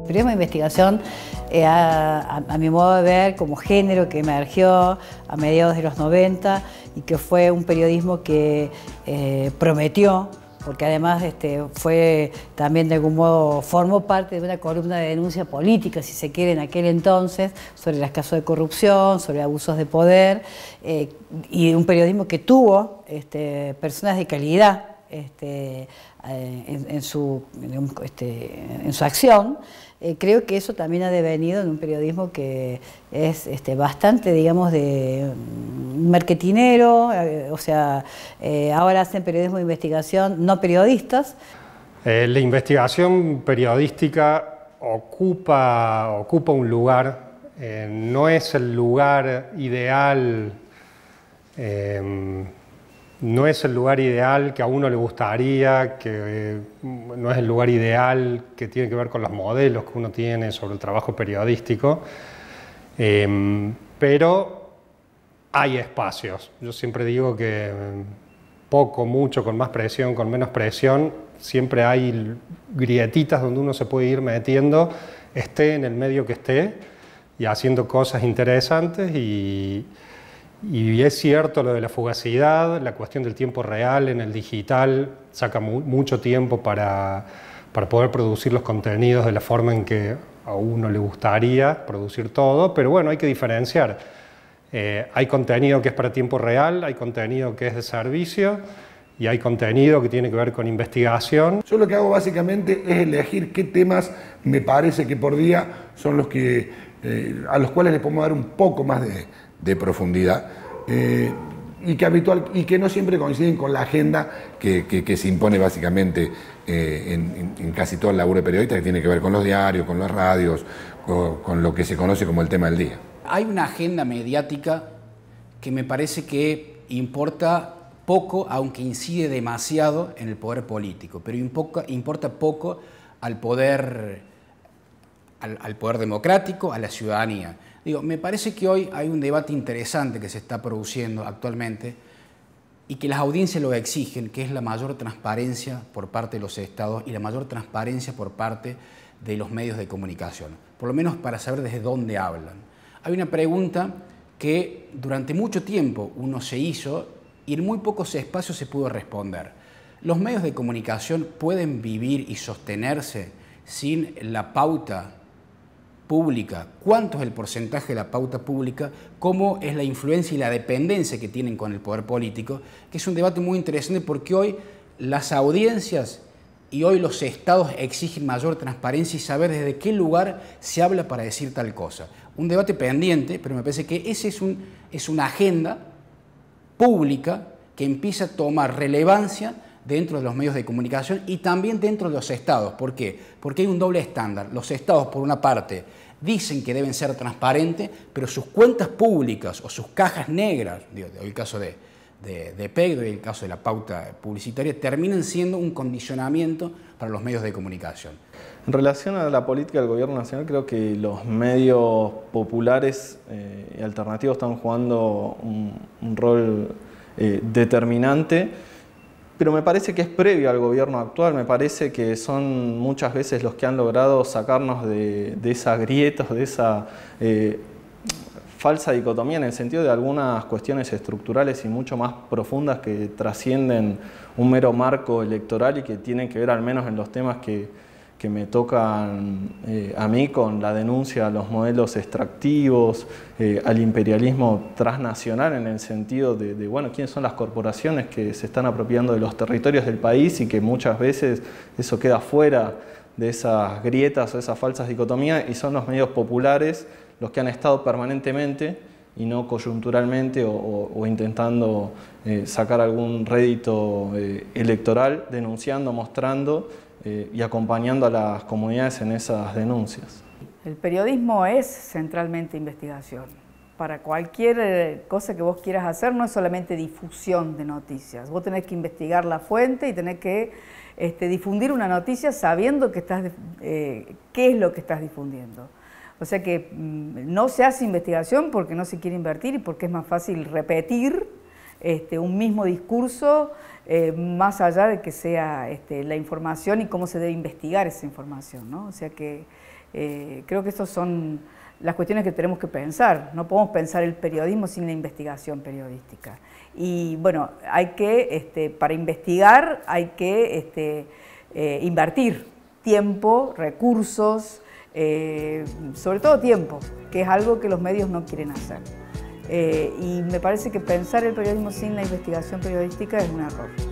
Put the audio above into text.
periodismo de investigación, a mi modo de ver, como género que emergió a mediados de los 90 y que fue un periodismo que prometió, porque además fue también de algún modo, formó parte de una columna de denuncia política, si se quiere, en aquel entonces, sobre los casos de corrupción, sobre abusos de poder, y un periodismo que tuvo personas de calidad en su acción. Creo que eso también ha devenido en un periodismo que es bastante, digamos, de marketinero, o sea, ahora hacen periodismo de investigación, no periodistas. La investigación periodística ocupa un lugar, no es el lugar ideal. No es el lugar ideal que a uno le gustaría, no es el lugar ideal que tiene que ver con los modelos que uno tiene sobre el trabajo periodístico, pero hay espacios. Yo siempre digo que poco, mucho, con más presión, con menos presión, siempre hay grietitas donde uno se puede ir metiendo, esté en el medio que esté, y haciendo cosas interesantes. Y es cierto lo de la fugacidad, la cuestión del tiempo real en el digital saca mucho tiempo para poder producir los contenidos de la forma en que a uno le gustaría producir todo, pero bueno, hay que diferenciar. Hay contenido que es para tiempo real, hay contenido que es de servicio y hay contenido que tiene que ver con investigación. Yo lo que hago básicamente es elegir qué temas me parece que por día son los que, a los cuales le podemos dar un poco más de profundidad y que no siempre coinciden con la agenda que se impone básicamente en casi todo el laburo de periodista, que tiene que ver con los diarios, con las radios, con lo que se conoce como el tema del día. Hay una agenda mediática que me parece que importa poco, aunque incide demasiado en el poder político, pero importa poco al poder democrático, a la ciudadanía. Digo, me parece que hoy hay un debate interesante que se está produciendo actualmente y que las audiencias lo exigen, que es la mayor transparencia por parte de los estados y la mayor transparencia por parte de los medios de comunicación, por lo menos para saber desde dónde hablan. Hay una pregunta que durante mucho tiempo uno se hizo y en muy pocos espacios se pudo responder. ¿Los medios de comunicación pueden vivir y sostenerse sin la pauta pública? ¿Cuánto es el porcentaje de la pauta pública? ¿Cómo es la influencia y la dependencia que tienen con el poder político? Que es un debate muy interesante porque hoy las audiencias y hoy los estados exigen mayor transparencia y saber desde qué lugar se habla para decir tal cosa. Un debate pendiente, pero me parece que ese es una agenda pública que empieza a tomar relevancia dentro de los medios de comunicación y también dentro de los estados. ¿Por qué? Porque hay un doble estándar. Los estados, por una parte, dicen que deben ser transparentes, pero sus cuentas públicas o sus cajas negras, el caso de Pedro y el caso de la pauta publicitaria, terminan siendo un condicionamiento para los medios de comunicación. En relación a la política del gobierno nacional, creo que los medios populares y alternativos están jugando un rol determinante, pero me parece que es previo al gobierno actual. Me parece que son muchas veces los que han logrado sacarnos de esas grietas, de esa falsa dicotomía, en el sentido de algunas cuestiones estructurales y mucho más profundas que trascienden un mero marco electoral y que tienen que ver, al menos en los temas que me tocan a mí, con la denuncia a los modelos extractivos, al imperialismo transnacional, en el sentido de bueno, quiénes son las corporaciones que se están apropiando de los territorios del país y que muchas veces eso queda fuera de esas grietas o esas falsas dicotomías, y son los medios populares los que han estado permanentemente y no coyunturalmente o intentando sacar algún rédito electoral, denunciando, mostrando y acompañando a las comunidades en esas denuncias. El periodismo es centralmente investigación. Para cualquier cosa que vos quieras hacer, no es solamente difusión de noticias. Vos tenés que investigar la fuente y tenés que difundir una noticia sabiendo que qué es lo que estás difundiendo. O sea que no se hace investigación porque no se quiere invertir y porque es más fácil repetir un mismo discurso, más allá de que sea la información y cómo se debe investigar esa información, ¿no? O sea que creo que estas son las cuestiones que tenemos que pensar. No podemos pensar el periodismo sin la investigación periodística. Y bueno, hay que, para investigar hay que invertir tiempo, recursos, sobre todo tiempo, que es algo que los medios no quieren hacer. Y me parece que pensar el periodismo sin la investigación periodística es un error.